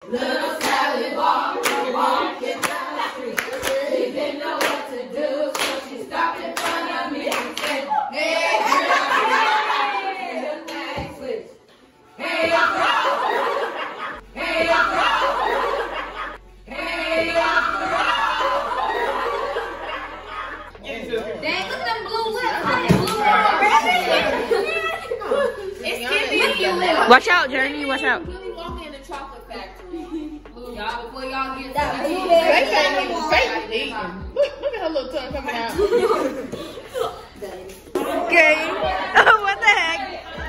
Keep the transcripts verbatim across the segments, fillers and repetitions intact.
Little Sally walking, walking down the street. She didn't know what to do, so she stopped in front of me and said, hey, girl, hey, the thing switch. Hey, girl, hey, girl, hey, girl. Dang, look at them blue lips. It's giving you. Watch out, Journey. Watch out. Really walking in the chocolate factory. Y'all, before y'all get that blue that, Look, look at her little tongue coming out. Okay. What the heck?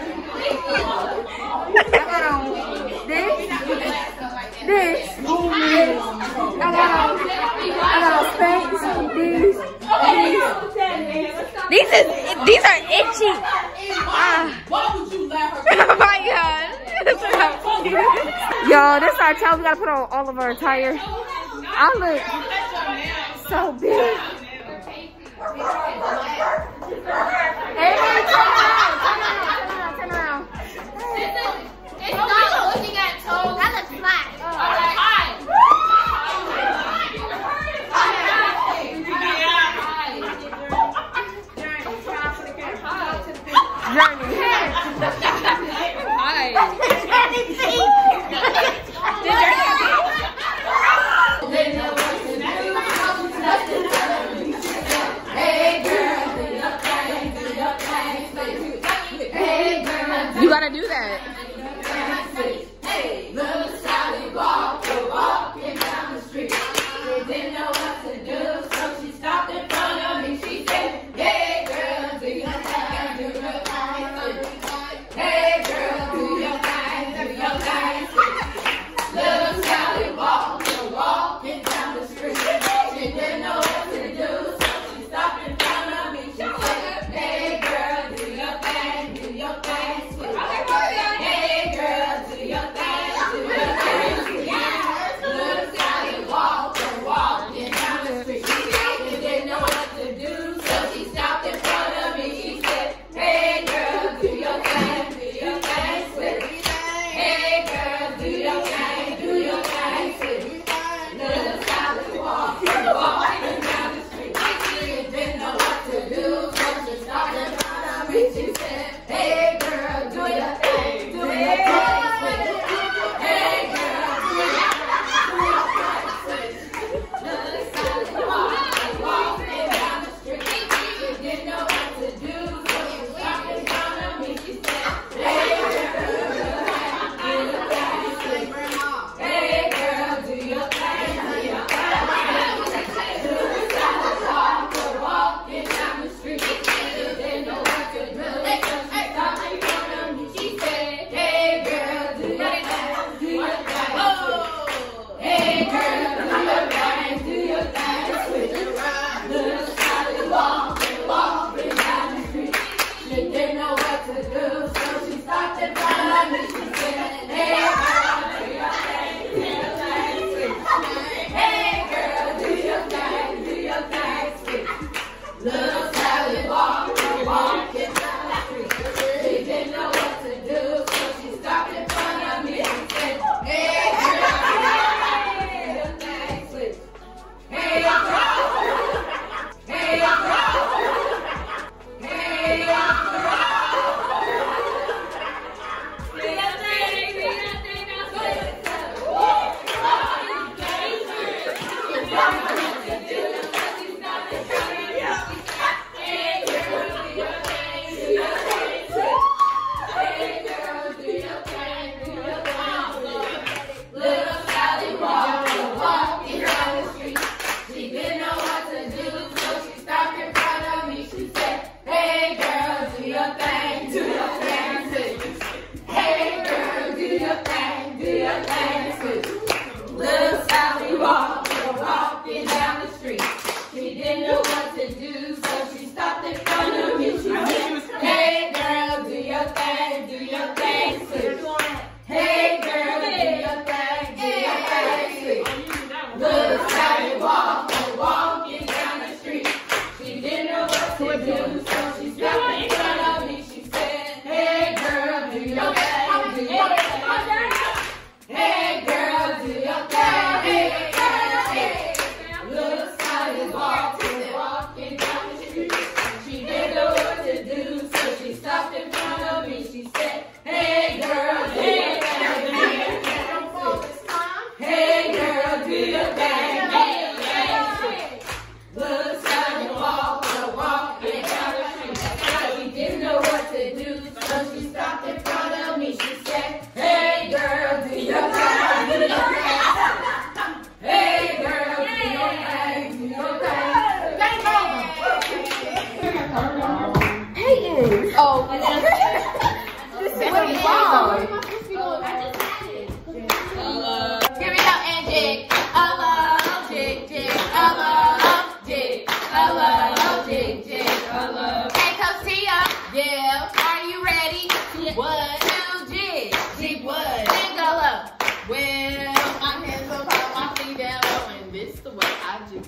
I got on this, this, I got on, I got on Spanx, these, These is these are itchy. Ah. why would you let her? Oh my God. Yo, this is our child. We gotta put on all of our attire. I look so big. hey, turn around, turn around, turn around. It's not looking at toes. That looks flat. Journey. Hi. Hey, girl.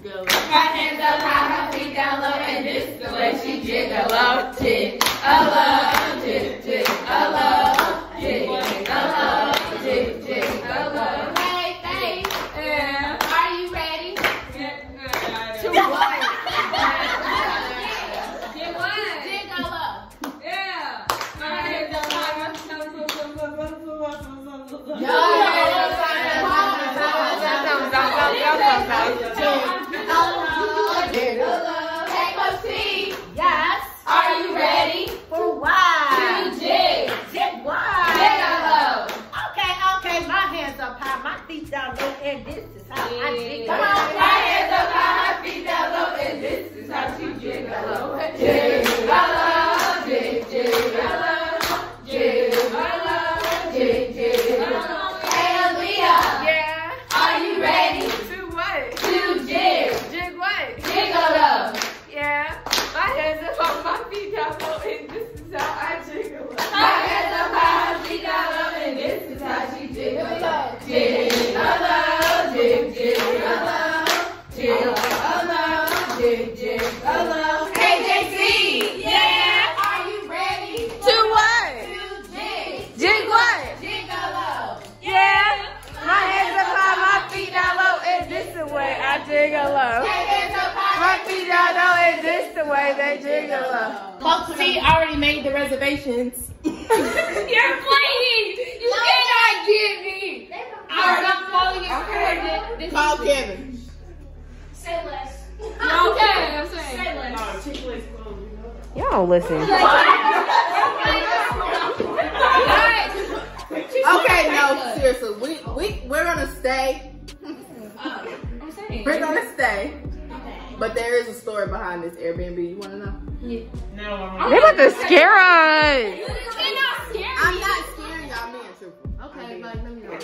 Her hands up high, her feet down low, and this is the way she jiggle up. Jig, a love, jig, jig, a love, jig, jig, a love, jig, jig, a love. Hey, hey, yeah. Are you ready? To what? Jig what? Jiggle up. Yeah. Her hands up high, her feet down low. Take a seat. Yes. Are you ready? For what? To jig. Jig what? Jiggle. Okay, okay. My hands up high, my feet down low, and this is how I jiggle. Come on. My hands up high, her feet down low, and this is how she jiggle. Jiggle, jig, jiggle, jiggle, jig, jiggle. Hey, Aaliyah. Yeah. Are you ready? To what? To jig. Jig what? Jiggle up. Yeah. My hands up on my feet down low, and this is how I jiggle. My hands up high, her feet down low, and this is how she jiggle. Jiggle, jig, jiggle, jiggle, jig, jiggle. Hey, J C. Yeah. Are you ready? To what? To jig. Jig what? Jiggle up. Yeah. My hands up high, my feet down low, and this is the way I jiggle low. Hey, hands up high. My feet down low, and this is the way they jiggle low. Folks, T already made the reservations. You're playing. You cannot get me. Alright, I'm calling it recorded. This Call is- Kevin. Say less. Okay, I'm saying. Say less. Y'all don't listen. Okay, no, seriously, we we we're gonna stay. I'm saying. We're gonna stay. But there is a story behind this Airbnb. You wanna know? They about to scare us. They're not scared. I'm not scaring y'all. I'm being truthful. Okay, like let me know.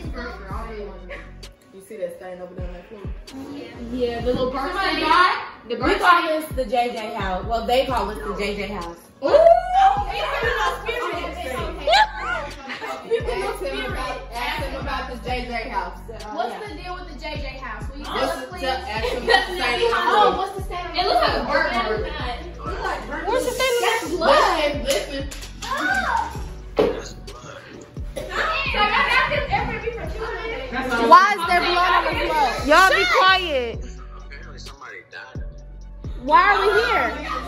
You see that stain over there on that floor? Yeah, the little bird Somebody thing. died? The We bird call this the J J house. Well, they call this the J J house. Ooh! Ask him about, ask him about the J J house. What's the deal with the J J house? Will you tell us, Just please? to ask him about the stain on the Oh, floor. what's the stain? It looks like a bird. Where's the thing? That's blood. Listen, listen. Why is there blood on the floor? Y'all be quiet. Apparently somebody died. Why are we here?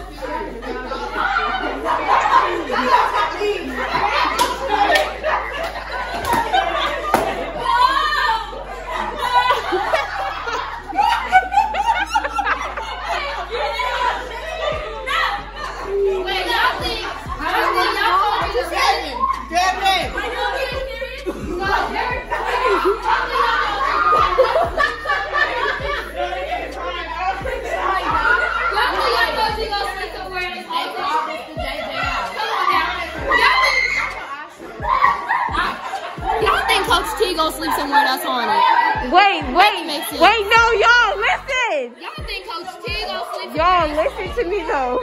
Wait, y'all think? I don't think y'all told me to say. Kevin! Are y'all getting serious? No, Derek. Y'all think Coach T gonna sleep somewhere that's on it? Wait, wait, makes sense. wait, no, y'all, listen. Y'all think Coach T gonna sleep Y'all, listen to me, though.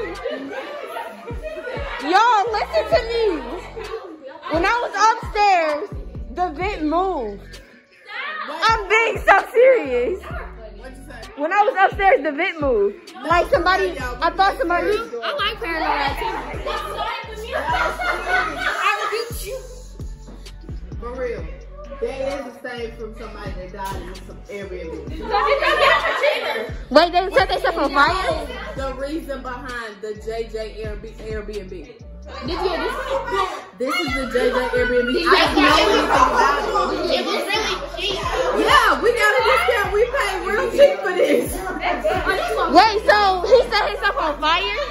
Y'all, listen to me. When I was upstairs, the vent moved. I'm being so serious. What'd you say? When I was upstairs, the vent moved. Like somebody, I thought somebody. I like paranormal activity. For real. There is a stain from somebody that died in some Airbnb. Wait, they set themselves on fire? The reason behind the J J Airbnb. Did you this? This is the J J Airbnb. I know anything about it. It was really cheap. Yeah, we got a discount. We paid real cheap for this. Wait, so he set himself on fire?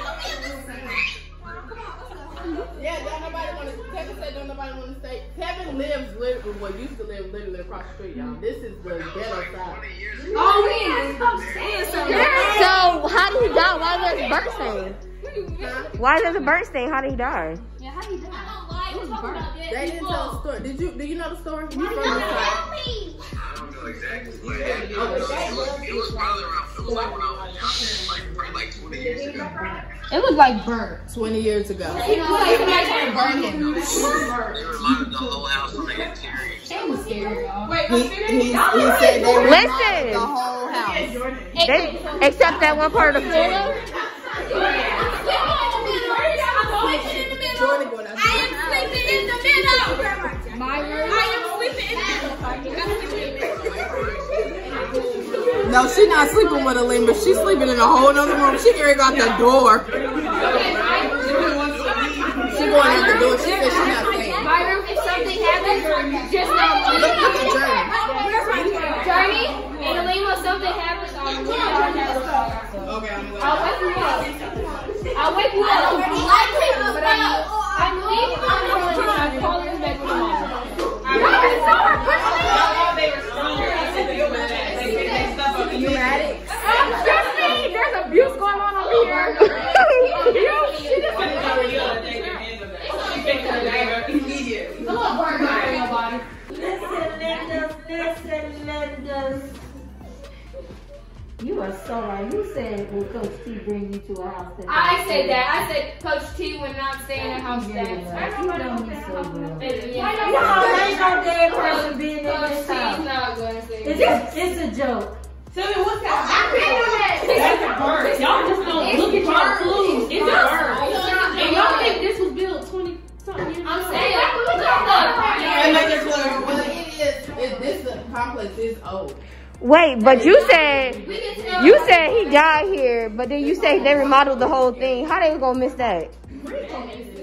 Yeah, don't nobody want to. Kevin said don't nobody want to stay. Kevin lives literally, well, used to live literally across the street, y'all. This is the ghetto side. Oh, man. So how did he die? Why is there a burnt stain? Why is there a burnt stain? How did he die? Yeah, how do you do that? It was burnt. They didn't tell the story. Did you? Do you know the story? You from this side? I don't know exactly. But it, was, it, was, it was probably around, it was like when I was young, like probably like twenty years ago. It looked like burnt. Twenty years ago. You know, like somebody trying to burn him. They remodeled the whole house on the interior. It was scary, y'all. Wait, He, he, he said they remodeled Listen. the whole house. house. They, except that one part of the floor. Jordan going out I am sleeping in the middle. My room. I am sleeping in the middle. No, she not sleeping with Aleem, but she's sleeping in a whole other room. She already got the door. She going out the door. She said she's not staying. My room, if something happens, just know. Look, look at Journey. Journey and Aleem, if something happens, I'll Okay, I'm gonna I'll wake you up. I'll wake you up. But I'm, I'm leaving. I'm going to call you back tomorrow. You mad? I'm stressing. There's abuse going on over here. Listen, Linda, listen, Linda. You are so right. You said when Coach T bring you to a house. That I said that. I said Coach T would not stay in a house that. You know me so well. Yeah. No, ain't no dead person being in Coach this T's house. not going to stay. It's a, it's a joke. Tell me what's that? That's a bird. Y'all just don't look at your clues. It's a bird. And y'all think this was built twenty something years ago? I'm saying, look at And make it look, well, it is. It, this complex is old. Wait, but you said the. We can tell. you said he died here, but then you say they remodeled the whole thing. How they gonna miss that?